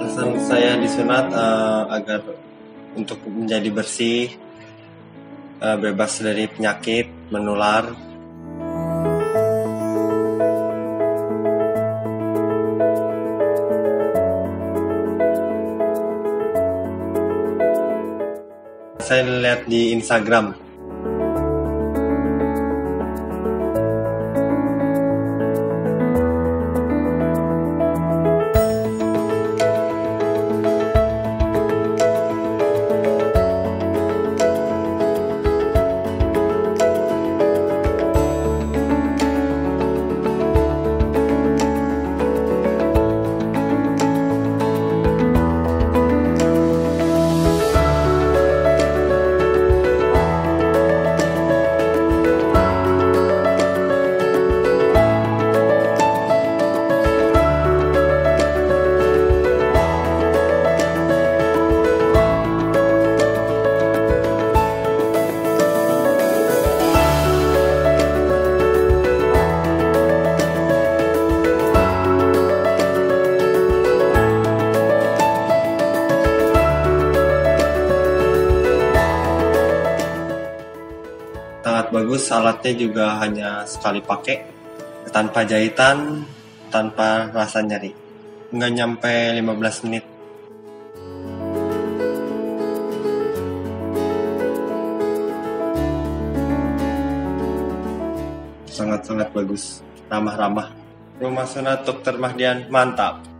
Alasan saya disunat agar untuk menjadi bersih, bebas dari penyakit menular. Saya lihat di Instagram. Sangat bagus, alatnya juga hanya sekali pakai, tanpa jahitan, tanpa rasa nyeri. Nggak nyampe 15 menit. Sangat-sangat bagus, ramah-ramah. Rumah Sunat Dr. Mahdian, mantap.